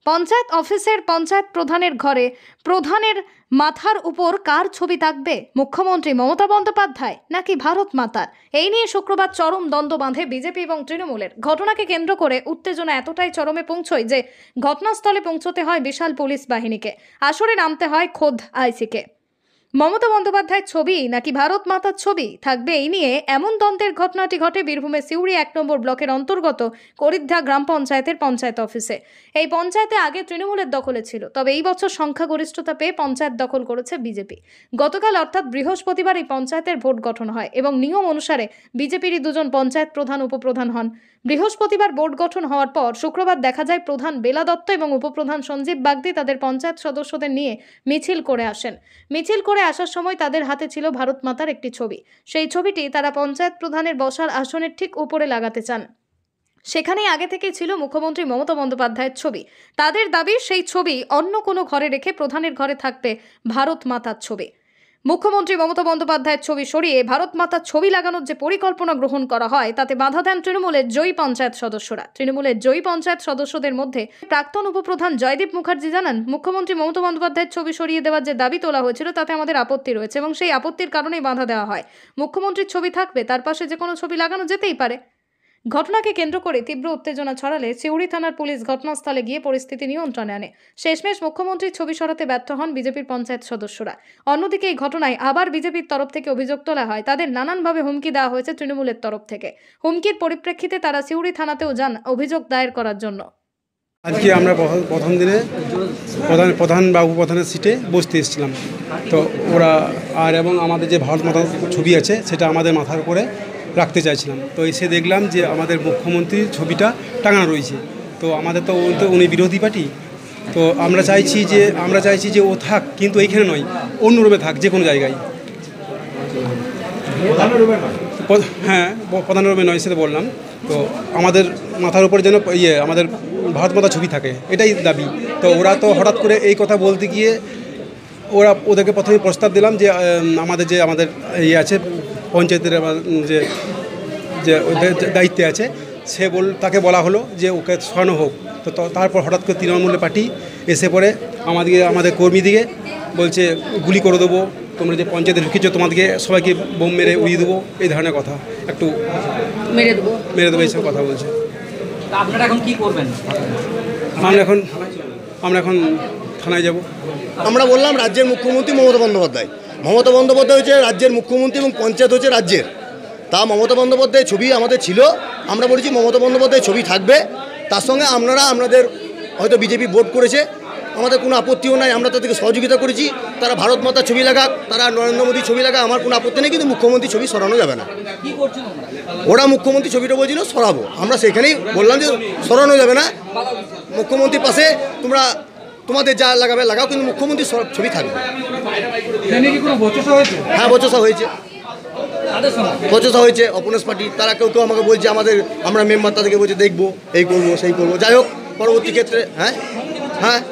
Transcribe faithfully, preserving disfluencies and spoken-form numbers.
পঞ্চায়েত অফিসের পঞ্চায়েত প্রধানের ঘরে প্রধানের মাথার উপর কার ছবি থাকবে? মুখ্যমন্ত্রী মমতা বন্দ্যোপাধ্যায় নাকি ভারত মাতার? এই নিয়ে শুক্রবার চরম দ্বন্দ্ব বাঁধে বিজেপি এবং তৃণমূলের। ঘটনাকে কেন্দ্র করে উত্তেজনা এতটাই চরমে পৌঁছয় যে ঘটনাস্থলে পৌঁছতে হয় বিশাল পুলিশ বাহিনীকে, আসরে নামতে হয় খোদ আইসিকে। মমতা বন্দ্যোপাধ্যায়ের ছবি নাকি ভারত মাতার ছবি থাকবে, এই নিয়ে এমন দ্বন্দ্বের ঘটনাটি ঘটে বীরভূমের সিউড়ি এক নম্বর ব্লকের অন্তর্গত করিদ্ধা গ্রাম পঞ্চায়েতের পঞ্চায়েত অফিসে। এই পঞ্চায়েতে আগে তৃণমূলের দখলে ছিল, তবে এই বছর সংখ্যাগরিষ্ঠতা পেয়ে পঞ্চায়েত দখল করেছে বিজেপি। গতকাল অর্থাৎ বৃহস্পতিবার এই পঞ্চায়েতের ভোট গঠন হয় এবং নিয়ম অনুসারে বিজেপিরই দুজন পঞ্চায়েত প্রধান উপপ্রধান হন। বৃহস্পতিবার বোর্ড গঠন হওয়ার পর শুক্রবার দেখা যায় প্রধান বেলা দত্ত এবং উপপ্রধান সঞ্জীব বাগদি তাদের পঞ্চায়েত সদস্যদের নিয়ে মিছিল করে আসেন। মিছিল করে আসার সময় তাদের হাতে ছিল ভারত মাতার একটি ছবি। সেই ছবিটি তারা পঞ্চায়েত প্রধানের বসার আসনের ঠিক উপরে লাগাতে চান। সেখানেই আগে থেকেই ছিল মুখ্যমন্ত্রী মমতা বন্দ্যোপাধ্যায়ের ছবি। তাদের দাবি সেই ছবি অন্য কোনো ঘরে রেখে প্রধানের ঘরে থাকবে ভারত মাতার ছবি। মুখ্যমন্ত্রী মমতা বন্দ্যোপাধ্যায়ের ছবি সরিয়ে ভারত মাতার ছবি লাগানোর যে পরিকল্পনা গ্রহণ করা হয় তাতে বাধা দেন তৃণমূলের জয়ী পঞ্চায়েত সদস্যরা। তৃণমূলের জয়ী পঞ্চায়েত সদস্যদের মধ্যে প্রাক্তন উপপ্রধান জয়দীপ মুখার্জি জানান, মুখ্যমন্ত্রী মমতা বন্দ্যোপাধ্যায়ের ছবি সরিয়ে দেওয়ার যে দাবি তোলা হয়েছিল তাতে আমাদের আপত্তি রয়েছে এবং সেই আপত্তির কারণেই বাধা দেওয়া হয়। মুখ্যমন্ত্রীর ছবি থাকবে, তার পাশে যে কোনো ছবি লাগানো যেতেই পারে। ঘটনাকে কেন্দ্র করে তীব্র উত্তেজনা ছড়ালে সিউড়ি থানার পুলিশ ঘটনাস্থলে গিয়ে পরিস্থিতি নিয়ন্ত্রণে আনে। শেষমেশ মুখ্যমন্ত্রীর ছবি সরাতে ব্যর্থ হন বিজেপির পঞ্চায়েত সদস্যরা। অন্যদিকে এই ঘটনায় আবার বিজেপির তরফ থেকে অভিযোগ তোলা হয়, তাদের নানানভাবে হুমকি দেওয়া হয়েছে তৃণমূলের তরফ থেকে। হুমকির পরিপ্রেক্ষিতে তারা সিউড়ি থানাতেও যান অভিযোগ দায়ের করার জন্য। আজকে আমরা প্রথম দিনে প্রধান প্রধান বা উপপ্রধানের সিটে বসতে এসেছিলাম, তো ওরা আর এবং আমাদের যে ভারত মাতার ছবি আছে সেটা আমাদের মাথার উপরে রাখতে চাইছিলাম। তো এসে দেখলাম যে আমাদের মুখ্যমন্ত্রীর ছবিটা টাঙানো রয়েছে। তো আমাদের তো উনি বিরোধী পার্টি, তো আমরা চাইছি যে আমরা চাইছি যে ও থাক, কিন্তু এইখানে নয়, অন্য রুমে থাক, যে কোনো জায়গায়। হ্যাঁ, প্রধান রুমে নয়, সেটা বললাম। তো আমাদের মাথার উপরে যেন ইয়ে আমাদের ভারত মাতার ছবি থাকে, এটাই দাবি। তো ওরা তো হঠাৎ করে এই কথা বলতে গিয়ে ওরা ওদেরকে প্রথমে প্রস্তাব দিলাম যে আমাদের যে আমাদের ইয়ে আছে পঞ্চায়েতের যে যে দায়িত্বে আছে, সে বল তাকে বলা হলো যে ওকে সরানো হোক। তো তারপর হঠাৎ করে তৃণমূলের পার্টি এসে পড়ে আমাদেরকে আমাদের কর্মীদিকে বলছে গুলি করে দেবো, তোমরা যে পঞ্চায়েতে ঢুকেছো তোমাদেরকে সবাইকে বোম মেরে উড়িয়ে দেবো, এই ধরনের কথা, একটু মেরে দেবো মেরে দেবো এইসব কথা বলছে। আপনারা এখন কী করবেন? আমরা এখন আমরা এখন থানায় যাব। আমরা বললাম রাজ্যের মুখ্যমন্ত্রী মমতা বন্দ্যোপাধ্যায় মমতা বন্দ্যোপাধ্যায় হচ্ছে রাজ্যের মুখ্যমন্ত্রী এবং পঞ্চায়েত হচ্ছে রাজ্যের। তা মমতা বন্দ্যোপাধ্যায়ের ছবি আমাদের ছিল, আমরা বলেছি মমতা বন্দ্যোপাধ্যায়ের ছবি থাকবে। তার সঙ্গে আপনারা আপনাদের হয়তো বিজেপি ভোট করেছে, আমাদের কোনো আপত্তিও নাই, আমরা তাদেরকে সহযোগিতা করেছি। তারা ভারত মাতার ছবি লাগাক, তারা নরেন্দ্র মোদীর ছবি লাগাক, আমার কোনো আপত্তি নেই, কিন্তু মুখ্যমন্ত্রীর ছবি সরানো যাবে না। ওরা মুখ্যমন্ত্রী ছবিটা বলছিল সরাবো, আমরা সেখানেই বললাম যে সরানো যাবে না, মুখ্যমন্ত্রীর পাশে তোমরা তোমাদের যা লাগাবে লাগাও, কিন্তু মুখ্যমন্ত্রীর ছবি থাকবে। হ্যাঁ, বচসা হয়েছে বচসা হয়েছে অপোনেন্স পার্টি, তারা কেউ কেউ আমাকে বলছে, আমাদের আমরা মেম্বার তাদেরকে বলছে দেখবো, এই করবো সেই করবো। যাই হোক, পরবর্তী ক্ষেত্রে হ্যাঁ হ্যাঁ